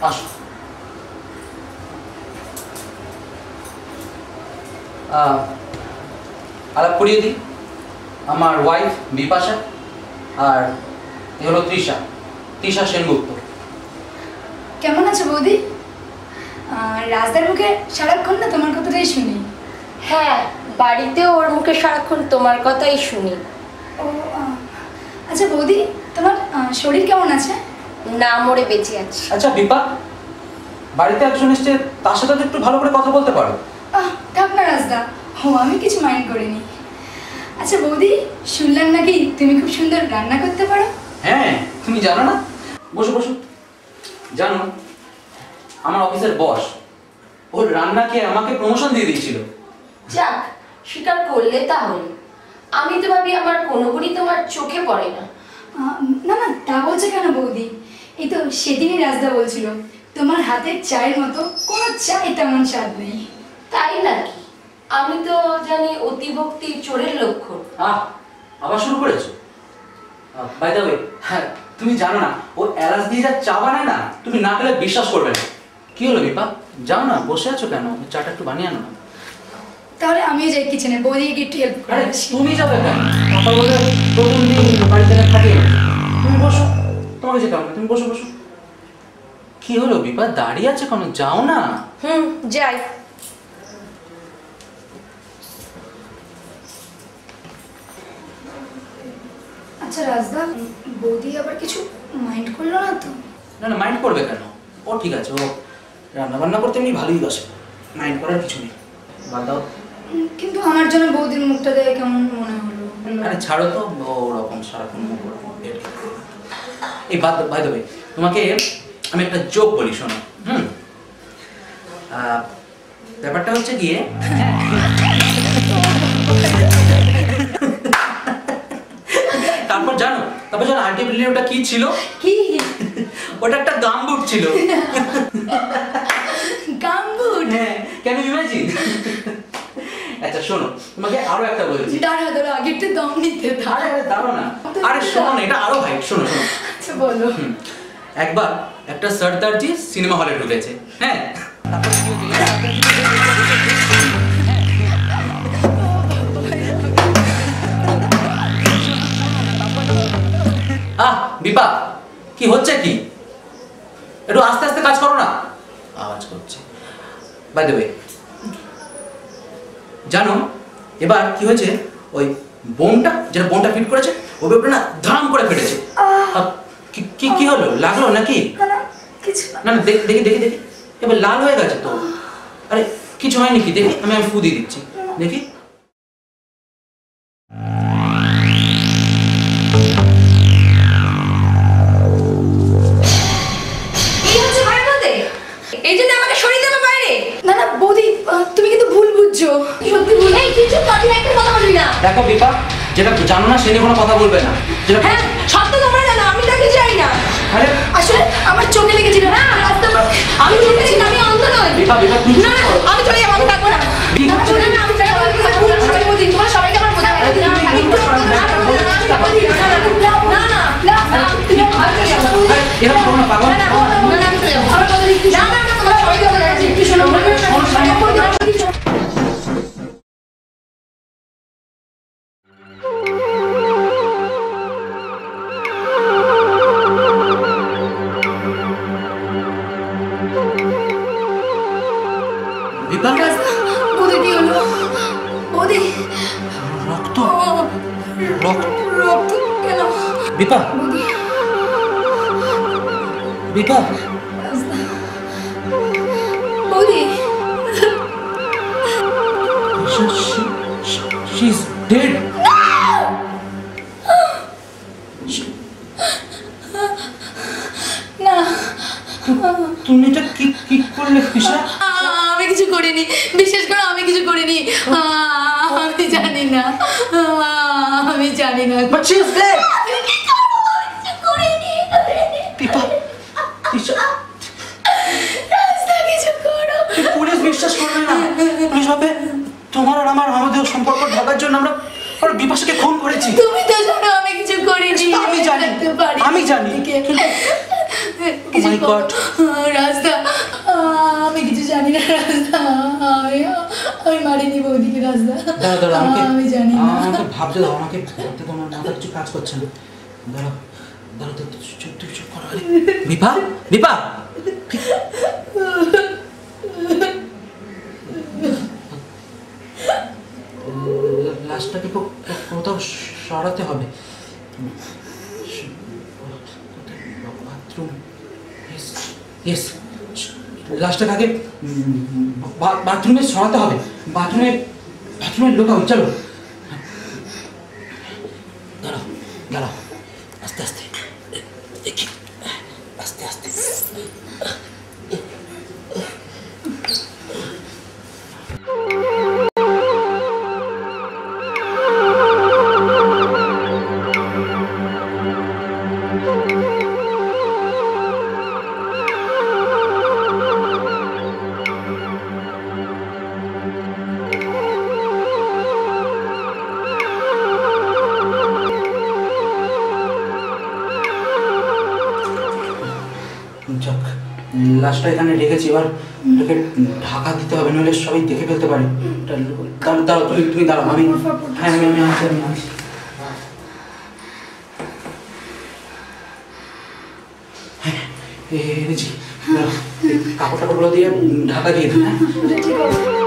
আসো। আলাপ করিয়ে দিই, আমার ওয়াইফ বিপাশা, আর এ হলো তৃষা, তৃষা সেনগুপ্ত। কেমন আছো বৌদি? রাজদার মুখে সারাক্ষণ না তোমার কথাটাই শুনি। হ্যাঁ, বাড়িতেও ওর মুখে সারাক্ষণ তোমার কথাই শুনি। ও আচ্ছা বৌদি, তোমার শরীর কেমন আছে? না মরে বেঁচে আছি। আচ্ছা বিপা, বাড়িতে একজন এসছে, তার সাথে একটু ভালো করে কথা বলতে পারো। থাক না রাজদা, আমি কিছু মাইন্ড করিনি। আচ্ছা বৌদি, শুনলাম নাকি তুমি খুব সুন্দর রান্না করতে পারো? হ্যাঁ, তুমি জানো না? বসো বসো। জানো, আমার অফিসের বস ওর রান্না খেয়ে আমাকে প্রমোশন দিয়ে দিয়েছিল। যাক, স্বীকার করলে তাহলে। আমি তো ভাবি আমার কোনো গুণই তোমার চোখে পড়ে না। না না, তা বলছে কেন বৌদি? এই তো সেদিনই রাজদা বলছিল তোমার হাতের চায়ের মতো কোনো চাই তেমন স্বাদ নেই। তাই নাকি? আমি তো জানি অতিভক্তি চোরের লক্ষণ। আবার শুরু করেছো? বাই দ্য ওয়ে, হ্যাঁ তুমি জানো না, ও এলাচ দিয়ে যা চা বানায় না, তুমি না খেলে বিশ্বাস করবে না। কি হলো বিপা, যাও না, বসে আছো কেন? চাটা একটু বানিয়ে আনো না। তাহলে আমিও যাই কিচেনে, বৌদিকে একটু হেল্প করে। আরে তুমি যাবে কেন? পাপা বলে প্রথম দিন বাড়িতে খাটিয়ে তুমি বসো, তোমাকে যেতে হবে না, তুমি বসো বসো। কি হলো বিপা, দাঁড়িয়ে আছে কেন? যাও না। যাই। আচ্ছা রাজদা, বৌদি আবার কিছু মাইন্ড করলো না তো? না না, মাইন্ড করবে কেন? ও ঠিক আছে, ও রান্না বান্না করতে এমনি ভালোই বাসে, মাইন্ড করার কিছু নেই, বাদ দাও। কিন্তু আমার জন্য বৌদির মুখটা দেখে কেমন মনে হলো। আরে ছাড়ো তো, ওরকম সারাক্ষণ মুখ ওরকম। এই বাই দ্য ওয়ে, তোমাকে আমি একটা জোক বলি, শোনো। ব্যাপারটা হচ্ছে গিয়ে, তারপর জানো আলটিমেটলি ওটা কি ছিল? কি? ওটা একটা গামবুট ছিল। গামবুট? হ্যাঁ, ক্যান ইউ ইমাজিন? আচ্ছা শোনো, তোমাকে আরো একটা বলছি। দাঁড়া দাঁড়া, আগে একটু দম নিতে দাও। আরে দাঁড়াও না, আরে শোনো না, এটা আরো হাইট। শোনো শোনো। আচ্ছা বলো। একবার একটা সর্দারজি সিনেমা হলে ঢুকেছে, হ্যাঁ। বিপা, কি হচ্ছে কি? একটু আস্তে আস্তে কাজ করো না, আওয়াজ করছে। বাই দ্য ওয়ে, জানো এবার কি হয়েছে? ওই বোমটা, যেটা বোমটা ফিট করেছে, ওই বোমটা না ধাম করে ফেটেছে। কি কি হলো? লাগলো নাকি? না না, দেখি দেখি দেখি দেখি, এবার লাল হয়ে গেছে তো। আরে কিছু হয়নি কি? দেখি, আমি ফু দিয়ে দিচ্ছি, দেখি। এই জন্য আমাকে সরিয়ে দেবে বাইরে? না না বৌদি, তুমি কিন্তু ভুল বুঝছো। সত্যি ভুল। এই কিছু তুই একটা কথা বলবি না। দেখো বিপা, যেটা জানো না সে নিয়ে কোনো কথা বলবে না। হ্যাঁ, সব তো তোমরা জানো, আমি তাকে যাই না। আরে আসলে আমার চোখে লেগেছিল। না, আমি দেখেছি, আমি অন্ধ নই। বিপা বিপা তুমি না, আমি চলে যাবো, আমি থাকবো না। আমি চলে যাবো, তোমরা সবাইকে আমার বোঝা না এরকম করো না পাগল। বৌদি কি হলো? বৌদি রক্ত রক্ত রক্ত কেন? বিপা বিপা বৌদি she is dead. না, তুমি এটা কি কি করলে তৃষা? আমি কিছু করিনি, বিশেষ করে আমি কিছু করিনি। আমি জানি না, আমি জানি না। But she is dead. করিনি বিপা তৃষা, কিছু করো। পুলিশ বিশ্বাস করবে না। পুলিশ ভাবে তোমার আর আমাদের সম্পর্ক ঢাকার জন্য আমরা বিপাশাকে খুন করেছি। তুমি তো জানো আমি কিছু করিনি। আমি জানি, আমি জানি। Oh my God, রাজ না রাস্তা, আমি মারিনি বৌদিকে রাস্তা। দাঁড়া দাঁড়া, আমি জানি না। আমাকে ভাবতে দাও, আমাকে ভাবতে দাও, আমার মাথা কিছু কাজ করছে না। দাঁড়া দাঁড়া, তো চুপ চুপ চুপ করো। বিপা, বিপা, লাশটাকে কোথাও সরাতে হবে। বাথরুম, ইয়েস, লাশটাকে আগে বাথরুমে সরাতে হবে। বাথরুমে লোকাও, চলো। দাঁড়াও দাঁড়াও, আস্তে আস্তে দেখি, আস্তে আস্তে। যাক, লাশটা এখানে রেখেছি, এবার এটাকে ঢাকা দিতে হবে, নইলে সবাই দেখে ফেলতে পারে। দাঁড়াও, তুমি দাঁড়াও, আমি হ্যাঁ আমি আসছি। হ্যাঁ এনেছি, কাপড় টাপড়গুলো দিয়ে ঢাকা দিয়ে দিই। হ্যাঁ ঠিক আছে।